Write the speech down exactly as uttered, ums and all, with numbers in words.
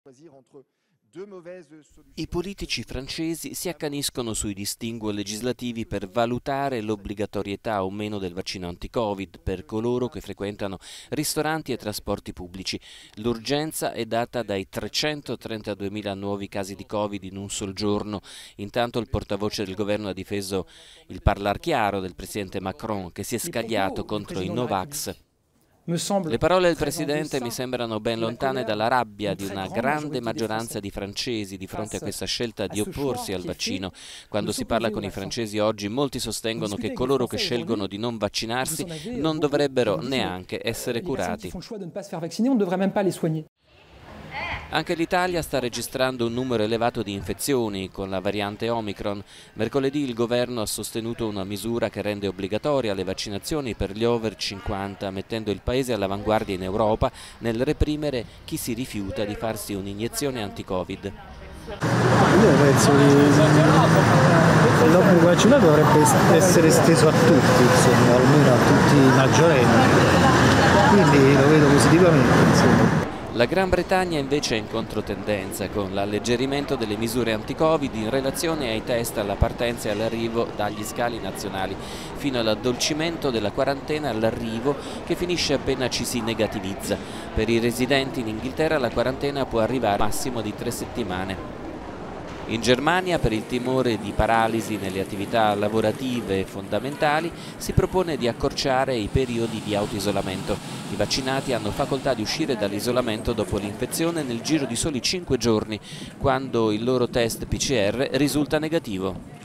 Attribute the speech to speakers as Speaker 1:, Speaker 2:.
Speaker 1: I politici francesi si accaniscono sui distinguo legislativi per valutare l'obbligatorietà o meno del vaccino anti-Covid per coloro che frequentano ristoranti e trasporti pubblici. L'urgenza è data dai trecentotrentaduemila nuovi casi di Covid in un sol giorno. Intanto il portavoce del governo ha difeso il parlar chiaro del presidente Macron, che si è scagliato contro i Novax. Le parole del Presidente mi sembrano ben lontane dalla rabbia di una grande maggioranza di francesi di fronte a questa scelta di opporsi al vaccino. Quando si parla con i francesi oggi, molti sostengono che coloro che scelgono di non vaccinarsi non dovrebbero neanche essere curati. Anche l'Italia sta registrando un numero elevato di infezioni con la variante Omicron. Mercoledì il governo ha sostenuto una misura che rende obbligatoria le vaccinazioni per gli over cinquanta, mettendo il paese all'avanguardia in Europa nel reprimere chi si rifiuta di farsi un'iniezione anti-Covid.
Speaker 2: Io penso che l'obbligo vaccinato dovrebbe essere esteso a tutti, insomma, almeno a tutti i maggiorenni, quindi lo vedo positivamente, insomma.
Speaker 1: La Gran Bretagna invece è in controtendenza con l'alleggerimento delle misure anti-Covid in relazione ai test alla partenza e all'arrivo dagli scali nazionali, fino all'addolcimento della quarantena all'arrivo che finisce appena ci si negativizza. Per i residenti in Inghilterra la quarantena può arrivare al massimo di tre settimane. In Germania, per il timore di paralisi nelle attività lavorative fondamentali, si propone di accorciare i periodi di autoisolamento. I vaccinati hanno facoltà di uscire dall'isolamento dopo l'infezione nel giro di soli cinque giorni, quando il loro test P C R risulta negativo.